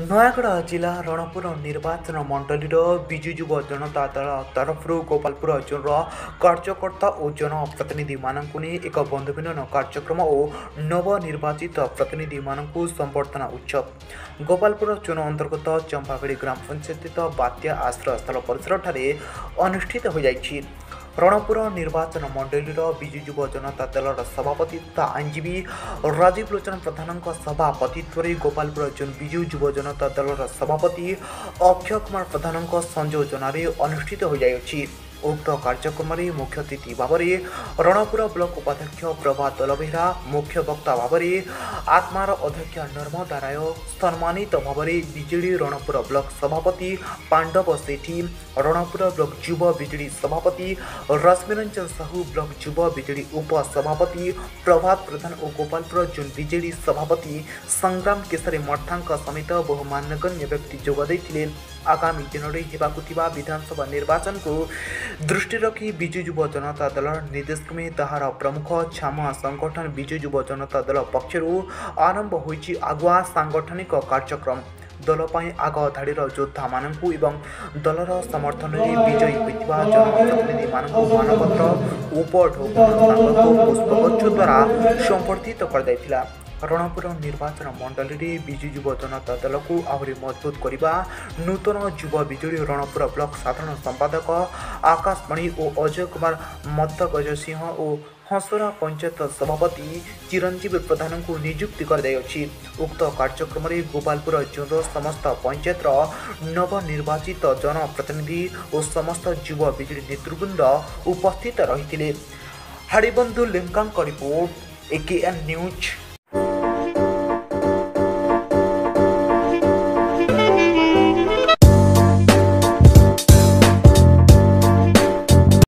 ନୟାଗଡ଼ ଜିଲ୍ଲା ରଣପୁର ନିର୍ବାଚନ ମଣ୍ଡଳୀର ବିଜୁ ଯୁବ ଜନତା ଦଳ ତରଫରୁ ଗୋପାଳପୁର ଜୋନ୍ର କାର୍ଯ୍ୟକର୍ତ୍ତା ଓ ଜନପ୍ରତିନିଧିମାନଙ୍କୁ ନେଇ ଏକ ବନ୍ଧୁମିଳନ କାର୍ଯ୍ୟକ୍ରମ ଓ ନବନିର୍ବାଚିତ ପ୍ରତିନିଧିମାନଙ୍କୁ ସମ୍ବର୍ଦ୍ଧନା ଉତ୍ସବ ଗୋପାଳପୁର ଜୋନ୍ ଅନ୍ତର୍ଗତ ଚମ୍ପାବେଡ଼ି ଗ୍ରାମ ପଞ୍ଚାୟତ ବାତ୍ୟା ଆଶ୍ରୟସ୍ଥଳ ପରିସରଠାରେ ଅନୁଷ୍ଠିତ ହୋଇଯାଇଛି। ରଣପୁର ନିର୍ବାଚନ ମଣ୍ଡଳୀର ବିଜୁ ଯୁବ ଜନତା ଦଳର ସଭାପତି ତଥା ଆଇନଜୀବୀ ରାଜୀବ ଲୋଚନ ପ୍ରଧାନଙ୍କ ସଭାପତିତ୍ୱରେ ଗୋପାଳପୁର ଜୋନ୍ ବିଜୁ ଯୁବ ଜନତା ଦଳର ସଭାପତି ଅକ୍ଷୟ କୁମାର ପ୍ରଧାନଙ୍କ ସଂଯୋଜନାରେ ଅନୁଷ୍ଠିତ ହୋଇଯାଇଛି। ଉକ୍ତ କାର୍ଯ୍ୟକ୍ରମରେ ମୁଖ୍ୟ ଅତିଥି ଭାବରେ ରଣପୁର ବ୍ଲକ ଉପାଧ୍ୟକ୍ଷ ପ୍ରଭାତ ଦଲବେହେରା, ମୁଖ୍ୟ ବକ୍ତା ଭାବରେ ଆତ୍ମାର ଅଧ୍ୟକ୍ଷ ନର୍ମଦା ରାୟ, ସମ୍ମାନିତ ଭାବରେ ବିଜେଡି ରଣପୁର ବ୍ଲକ ସଭାପତି ପାଣ୍ଡବ ସେଠୀ, ରଣପୁର ବ୍ଲକ ଯୁବ ବିଜେଡି ସଭାପତି ରଶ୍ମିରଞ୍ଜନ ସାହୁ, ବ୍ଲକ ଯୁବ ବିଜେଡି ଉପସଭାପତି ପ୍ରଭାତ ପ୍ରଧାନ ଓ ଗୋପାଳପୁର ଜୋନ୍ ବିଜେଡି ସଭାପତି ସଂଗ୍ରାମ କେଶରୀ ମର୍ଥାଙ୍କ ସମେତ ବହୁ ମାନ୍ୟଗଣ୍ୟ ବ୍ୟକ୍ତି ଯୋଗ ଦେଇଥିଲେ। आगामी दिनों हेबाकु विधानसभा निर्वाचन को दृष्टि रखी विजु युव जनता दल निर्देशक्रमे ताहार प्रमुख छामुआ संगठन विजु युव जनता दल पक्षर आरंभ होइछि आगुआ सांगठनिक कार्यक्रम। दल आग धाड़ीर योद्धा मानू एवं दलर समर्थन में विजयी होता जनप्रतिनिधि मानपत्र उपढौकन पुष्पगुच्छ द्वारा संबर्धित कर रणपुर निर्वाचन मंडली में विजु युव जनता दल को आहरी मजबूत करने नूतन युव विजेडी रणपुर ब्लक साधारण संपादक आकाशवाणी और अजय कुमार मत्तगज सिंह और हंसरा पंचायत सभापति चिरंजीवी प्रधान को नियुक्ति कर उक्त कार्यक्रम में गोपालपुर जोन समस्त पंचायत नवनिर्वाचित जनप्रतिनिधि और समस्त युव विजेडी नेतृवृंद उपस्थित रही। Haribandhu Linka report AKN news.